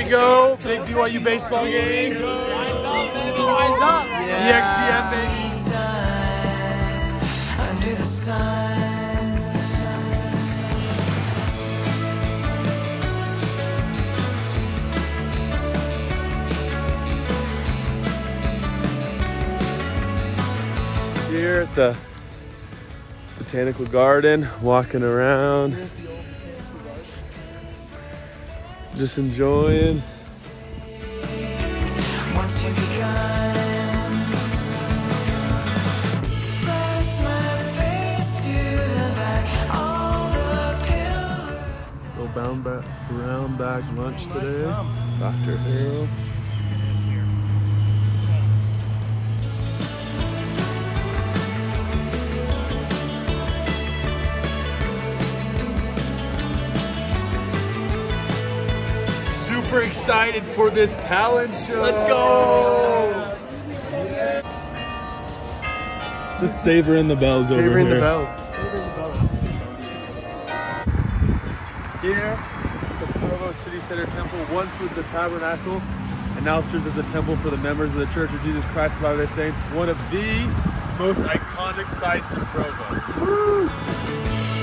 we go. Big BYU baseball game. Rise up. EXDM, baby. Under the sun. Here at the Botanical Garden, walking around, just enjoying. Once you begun, press my face to the back, all the pillars. Little brown bag lunch today. Dr. Harold. Super excited for this talent show. Let's go! Just savoring the bells over here. Savoring the bells. Here, the Provo City Center Temple once was the tabernacle and now serves as a temple for the members of the Church of Jesus Christ of Latter-day Saints. One of the most iconic sites in Provo. Woo!